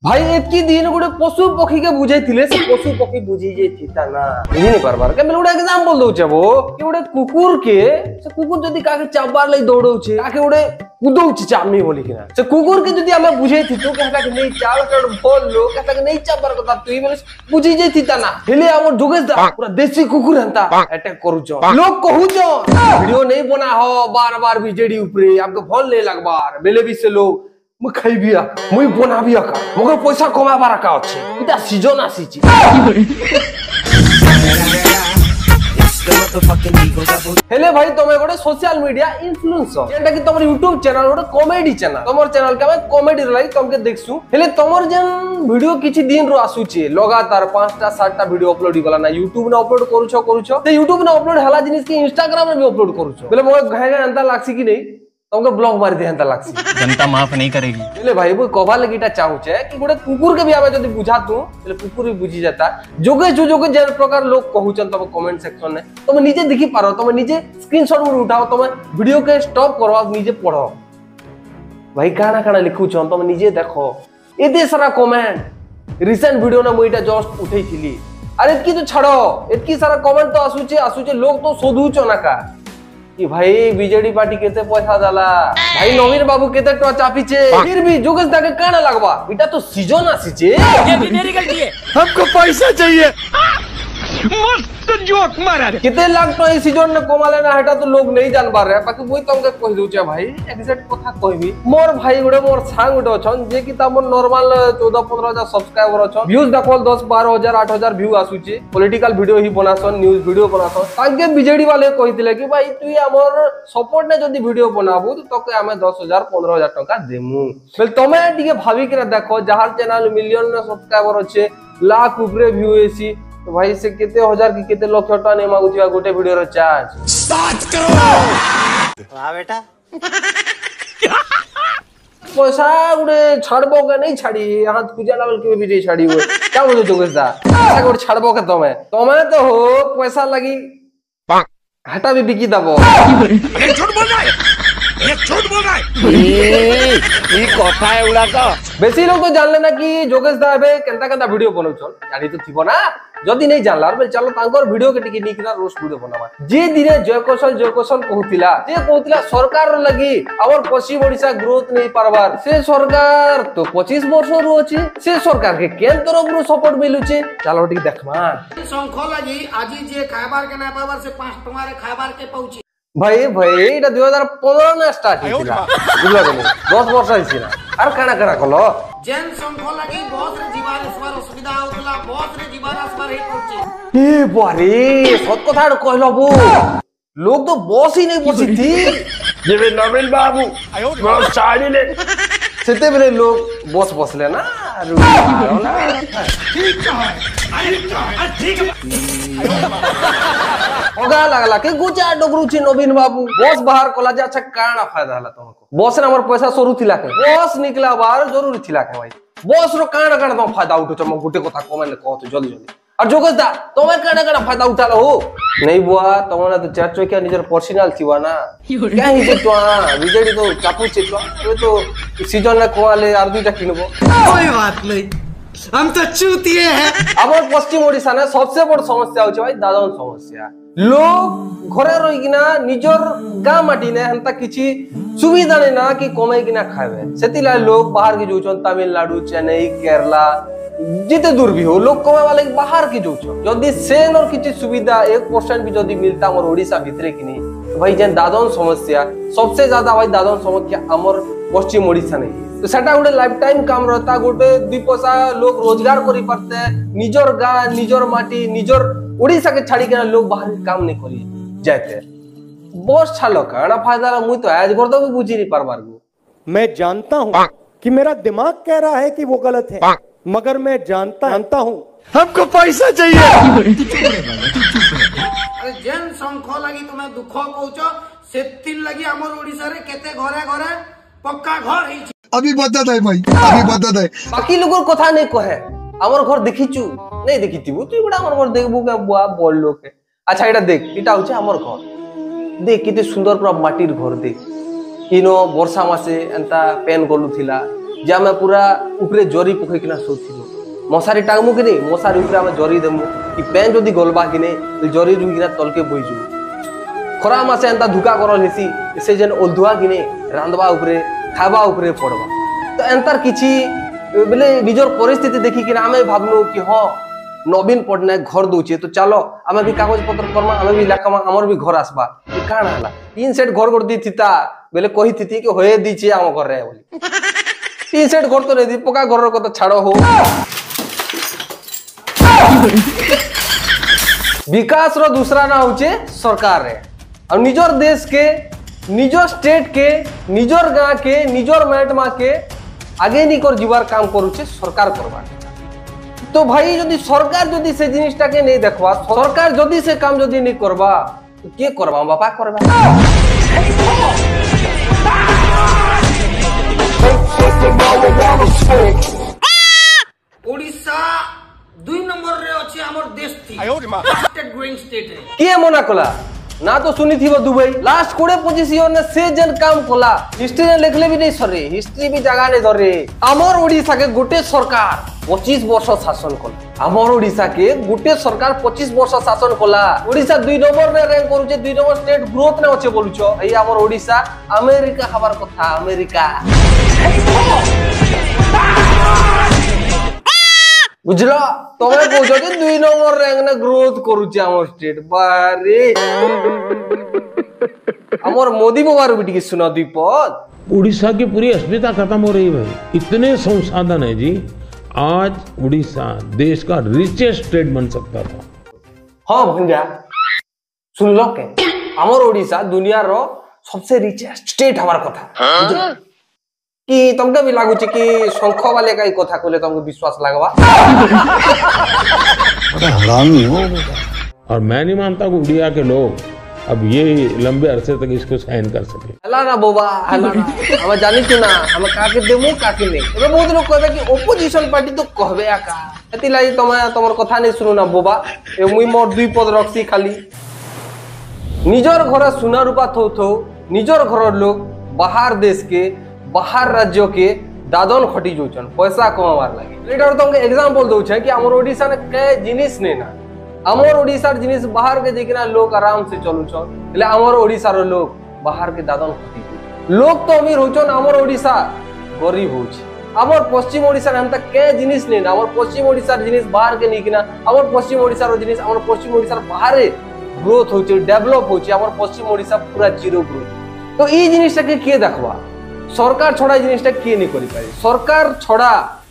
भाई एतकी दिन गोटे पशु पक्षी के बुझे थिले से पशु पक्षी बुझी जे थिता ना बुझी नहीं परबार के मैं गोटे एग्जांपल दउ छबो कि गोटे कुकुर के से कुकुर जदी काके चाबार लई दौड़ौ छे काके गोटे कुदौ छे चामनी बोली किना से कुकुर के जदी हमें बुझे थी तो कहता कि नहीं चाल कर बोल लो कहता कि नहीं चाबार कथा तू बोले बुझी जे थिता ना हेले हमर जोगेश दा पूरा देसी कुकुर हंता अटैक करू छ लोग कहू छ वीडियो नहीं बना हो बार-बार बीजेडी ऊपर आपके फोन ले लगबार बेले भी से लोग मैं खाइबिया मैं बनाबिया का मगर पैसा कमाबार का अछि इटा सीजन आसीची हेले भाई तमे गोटे सोशल मीडिया इन्फ्लुएंसर जेटा कि तमर YouTube चैनल गोटे कॉमेडी चैनल तमर चैनल के मैं कॉमेडी लाइक तमके देखसु हेले तमर जन वीडियो किछि दिन रो आसुची लगातार 5टा 7टा वीडियो अपलोड गला ना YouTube ने अपलोड करू छ ते YouTube ने अपलोड हला जिनिस के Instagram में भी अपलोड करू छ बोले मोर घाय घाय अंता लागसी कि नहीं तुमको ब्लॉग मार दे हंता लागसी जनता माफ नहीं करेगी बोले भाई वो कबा लगीटा चाहू छे कि गोटे कुकुर के भी आबे जदी बुझा तू बोले कुकुर भी बुझी जाता जोगे जे प्रकार लोग कहू छन तब कमेंट सेक्शन में तुम निजे देखि पारो तुम निजे स्क्रीनशॉट में उठाओ तुम वीडियो के स्टॉप करो निजे पढ़ो भाई काना काना लिखू छन तुम निजे देखो एते सारा कमेंट रिसेंट वीडियो ना मोइटा जस्ट उठै थिली अरे इतकी तो छड़ो इतकी सारा कमेंट तो आसुचे लोग तो सोधू छ ना का कि भाई बीजेडी पार्टी केते पैसा जाला भाई नवीन बाबू केते टो चापीचे फिर भी जोगेश दा के काना लगबा इटा तो सीजन आसीचे ये भी मेरी गलती है हमको पैसा चाहिए मस्त जोक मारा रे केते लाख तो ई सीजन ने कमाले ना हटा तो लोग नहीं जान बार रे बाकी बोई तुमके कह दउ छे भाई एग्जैक्ट कथा कहबी मोर भाई गुडे मोर सांग गुडे अछन जे कि तमन नॉर्मल 14-15,000 सब्सक्राइबर अछन व्यूज देखल 10-12,000 8,000 व्यू आसुची पॉलिटिकल वीडियो ही बनासन न्यूज़ वीडियो बनासन ताके बीजेडी वाले कहितले कि भाई तू हमर सपोर्ट ने जदी वीडियो बनाबू तो तके हमें 10,000 15,000 टका देमु बोल तमे टिके भाभी के देखो जहार चैनल मिलियन में सब्सक्राइबर अच्छे लाख ऊपर व्यू एसी तो भाई से कितने हजार की कितने लाख टका ने मांगुथिया गोटे वीडियो रो चार्ज 7 करोड़ वाह बेटा पैसा उड़े छाड़बो के नहीं छाड़ी हाथ पूजा लेवल के भी नहीं छाड़ी हुए क्या बोलो जोगेश दा पैसा को छाड़बो के तमे तो हो पैसा लगी हटा भी बिकी दबो अरे झूठ बोल रहा है ये झूठ बोल रहा है ई कथा है उड़ा का बेसी लोग तो जान लेना कि जोगेश दा बे केनता वीडियो बनाउ छन जानी तो थिबो ना जदी नहीं जानला रे चलो तांकर वीडियो के टिके निकना रोस्ट वीडियो बनावा जे दिने जय कौशल कहूतिला सरकार रो लगी और पश्चिम ओडिसा ग्रोथ नहीं पारबार से सरकार तो 25 वर्ष रो अछि से सरकार के केन तरफ रो सपोर्ट मिलुचे चलो टिके देखमा संखो लगी आजी जे खाबार के ना पावर से 5 टका रे खाबार के पहुंची भाई एटा 2015 ना स्टार्ट हिला बुझला के 10 वर्ष हिसिना आर काना कलो जेन संखो लगी बहुत रे जीवान असबार असुविधा होतला बहुत रे जीवान असबार ही पहुंची ए बारे सत कथा कहलो बो लोग तो बॉस ही नहीं बसी थी जेबे नवीन बाबू बस साड़ी ले सेते बेले लोग बॉस बसले ना ठीक है ठीक है होगा लागला के गुचा डगरू छी नवीन बाबू बॉस बाहर कोला जे अच्छा काना फायदा हला तुमको बॉस ने हमर पैसा सरू थिला के बॉस निकला बाहर जरूरी थिला के भाई बॉस रो काना तो फायदा उठो छ म गुटे कथा कमेंट कहत जल्दी और जोगेश दा तमे काना फायदा उठालो हो नहीं बुआ तमने तो चार चोकिया निजर पर्सनल थिवा ना क्या ही जे तो बीजेडी तो चापू छे तो सीजन ना कोले आर दुटा किनबो कोई बात नहीं हम तो चूतिए हैं अब पश्चिम ओडिसा ने सबसे बड़ समस्या होछ भाई दादन समस्या लोग घरे रही किना निजर गाँ माटी ने हंता किछि सुविधा नहीं ना कि कमाई किना खावे सेतिला लोग बाहर के जोचन तमिलनाडु चेन्नई केरला जिते दूर भी हो लोग कमाए वाले बाहर के जोचन जदी सेन और किछि सुविधा 1% भी जदी मिलता हमर ओडिसा भितरे कि नहीं भाई जेन दादन समस्या सबसे ज्यादा भाई दादन समस्या हमर पश्चिम ओडिसा नहीं तो सेटा गोटे लाइफ टाइम काम रहता गोटे 2 पैसा लोग रोजगार करी पारते निजर गाँ निजर माटी निजर ओडिसा के छाड़ी के लोग बाहर काम नहीं करी जाते बस छालो काना फायदा मुई तो आज कर तो बुझी नहीं पारबार गो मैं जानता हूँ कि मेरा दिमाग कह रहा है कि वो गलत है मगर मैं जानता हूँ हमको पैसा चाहिए अरे जेन संखो लगी तुम्हें दुख पहुंचो सेतिल लगी हमर ओडिसा रे केते घरे पक्का घर ही अभी बता दे भाई अभी बता दे बाकी लोगों कथा नहीं कहे हमर घर देखिचू नहीं देखिथिबु तू गुडा हमर घर देखबु के बुआ बोल लोग के अच्छा एटा देख इटा होचे हमर घर देख किते सुंदर पूरा माटीर घर देख किनो वर्षा मासे एंता पेन गलु थिला जे आम पूरा ऊपर जरी पकईकिना शोथु मशारी टांगमु कि नहीं मशारी ऊपर आम जरी देमु कि पैन जदि गलबा कि नहीं जरी रुईकिना तलके बोईजु खरा मासे एंता धुका करल हेसी से जेन ओल्धुआ कि नहीं रांधवा ऊपर खावा ऊपर पड़वा तो एंतार किछि बोले निजर परिस्थिति देखी कि आम भावनु कि हाँ नवीन पट्टनायक घर दौचे तो चलो आम भी कागज पत्र करमा आम भी लाखमा आमर भी घर आसबा काण हला 3 सेट घर कर दी थिता बोले कही थी कि होए दीचे आम घर रे बोली 3 सेट घर तो नहीं दी पका घर को तो छाड़ो हो विकास रो दूसरा ना होचे सरकार रे और निजर देश के निजर स्टेट के निजर गांव के निजर महकमा के आगे नहीं कर जीवार काम करूचे सरकार करवा तो भाई जदि सरकार जदि से जिनिसटा के नहीं देखवा सरकार जदि से काम जदि नहीं करवा तो के करवा बापा करवा ओडिशा 2 नंबर रे अछि हमर देश थी स्टेट ग्रोइंग स्टेट रे के मना कला ना तो सुनी थी वो दुबई लास्ट 20-25 ईयर ने से जन काम कला हिस्ट्री ने लिखले भी नहीं सरे हिस्ट्री भी जगह नहीं धरे हमर ओडिशा के गोटे सरकार 25 वर्ष शासन कला हमर ओडिशा के गोटे सरकार 25 वर्ष शासन कला ओडिशा 2 नंबर रे रैंक करूचे 2 नंबर स्टेट ग्रोथ ने अछि बोलुछो भाई हमर ओडिशा अमेरिका हबार कथा अमेरिका बुझलो तमे कहजो जे 2 नंबर रैंक ने ग्रोथ करूचे हमर स्टेट बारे हमर मोदी बाबार भी टिके सुना दीपद उड़ीसा की पूरी अस्मिता खत्म हो रही भाई इतने संसाधन है जी आज उड़ीसा देश का रिचेस्ट स्टेट बन सकता था हाँ भंगा सुन लो के हमर ओडिशा दुनिया रो सबसे रिचेस्ट स्टेट हमार कथा कि तुमके भी लागू कि शंख वाले का ही कथा कहले तुमको विश्वास लगवा हरामी हो और मैं नहीं मानता कि उड़िया के लोग अब ये लंबे अरसे तक इसको सहन कर सके हला ना बोबा हला ना हम जानी तू ना हम काके देमु काके नहीं एबे बहुत लोग कहबे कि ओपोजिशन पार्टी तो कहबे आका एति लाई तमर कथा नहीं सुनु ना बोबा ए मुई मोर 2 पद रखसी खाली निजर घर सुना रूपा थो थो निजर घर लोग बाहर देश के बाहर राज्य के दादन खटी जोचन पैसा कमावार लागे एटा तुमके एग्जांपल दउ छै कि हमर ओडिशा ने के जिनिस नै ना हमर ओडिशार जिनिस बाहर के देखिना लोग आराम से चलु छ એટલે हमर ओडिशार लोग बाहर के दादन खटी लोग तो अमीर होचन हमर ओडिशा गरीब होछ हमर पश्चिम ओडिशा हम तक के जिनिस नै ना हमर पश्चिम ओडिशार जिनिस बाहर के निकिना हमर पश्चिम ओडिशार जिनिस हमर पश्चिम ओडिशार बाहर ग्रोथ होछ डेवलप होछ हमर पश्चिम ओडिशा पूरा जीरो ग्रोथ तो ई जिनिसटा के देखबा सरकार छड़ा जिनिसटा के नहीं करि पारे सरकार छड़ा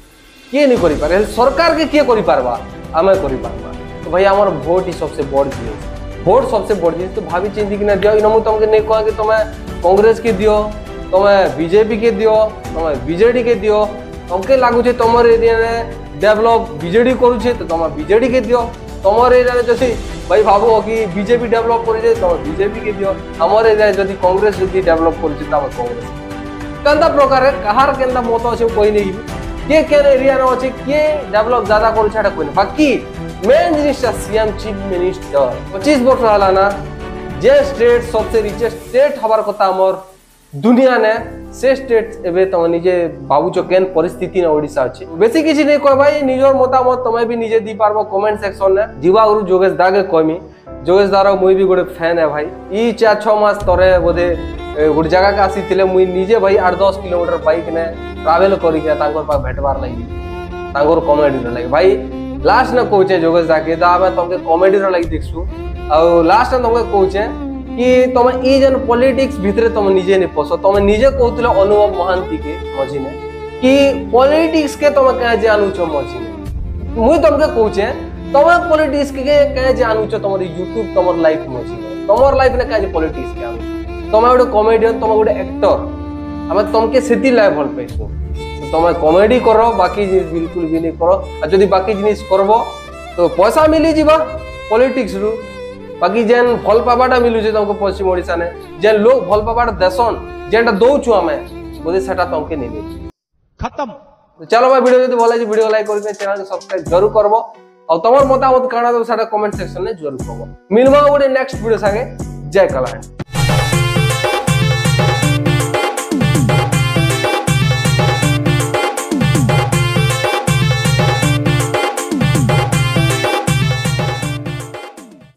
के नहीं करि पारे सरकार के करि पारबा हमें करि पारबा तो भाई हमर वोट ही सबसे बड़ जिनिस वोट सबसे बड़ जिनिस तो भाभी चिंती कि ना दियो इनमु तुमके नहीं कह कि तुमे कांग्रेस के दियो तुमे बीजेपी के दियो तुमे बीजेडी के दियो तुमके लागु छे तमर एरिया रे डेवलप बीजेडी करू छे तो तुमे बीजेडी के दियो तमर एरिया रे जति भाई भाबो कि बीजेपी डेवलप करू छे तो बीजेपी के दियो हमर एरिया जति कांग्रेस जति डेवलप करू छे तो कांग्रेस कंदा प्रकार कहार केंदा मत अछि कोई नहीं के एरिया रे अछि के डेवलप ज्यादा करू छाडा कोई नहीं बाकी मेन जिनिसटा सीएम चीफ मिनिस्टर 25 वर्ष हला ना जे स्टेट सबसे रिचेस्ट स्टेट हबार कथा हमर दुनिया ने से स्टेट एबे त निजे बाबूचो केन परिस्थिति न ओडिसा अछि बेसी किछि नै कह भाई निजर मतामत तमे भी निजे दी पारबो कमेंट सेक्शन ने जीवा गुरु जोगेश दागे कहमी जोगेश दारो मुई भी गोटे फैन है भाई ई 4-6 मास तरे बोधे गोटे जगह के आसी थिले मुई निजे भाई 8-10 किलोमीटर बाइक ने ट्रैवल करि के तांकर पा भेटवार लागि तांकर कॉमेडी रे लागि भाई लास्ट न कहूचे जोगेश दाके दा हमें तुमके कॉमेडी रे लागि देखसु आ लास्ट न तुमके कहूचे कि तुम ई जन पॉलिटिक्स भितरे तुम निजे ने पसो तुम निजे कहउतले अनुभव महांती के मझी ने कि पॉलिटिक्स के तुम कहे जानू छ मझी ने मुई तुमके कहूचे तुम पॉलिटिक्स के कहे जानू छ तमर YouTube तमर लाइफ मझी ने तमर लाइफ ने कहे पॉलिटिक्स के जानू तुम गोटे कॉमेडियन तुम गोटे एक्टर हमें तुमके सेती लाइफ भल पैसु तुम कॉमेडी करो बाकी जिनिस बिल्कुल भी नहीं करो आ जदी बाकी जिनिस करबो तो पैसा मिली जीवा पॉलिटिक्स रु बाकी जेन भल पाबाटा मिलु जे तुमको पश्चिम ओडिसा ने जेन लोग भल पाबाटा देसन जेनटा दोछु हमें बोले सेटा तुमके नहीं मिली खत्म तो चलो भाई वीडियो जदी भल वीडियो लाइक करके चैनल को सब्सक्राइब जरूर करबो और तमर मतामत काना तो साडा कमेंट सेक्शन में जरूर करबो मिलबा गोटे नेक्स्ट वीडियो संगे जय कलाहांडी।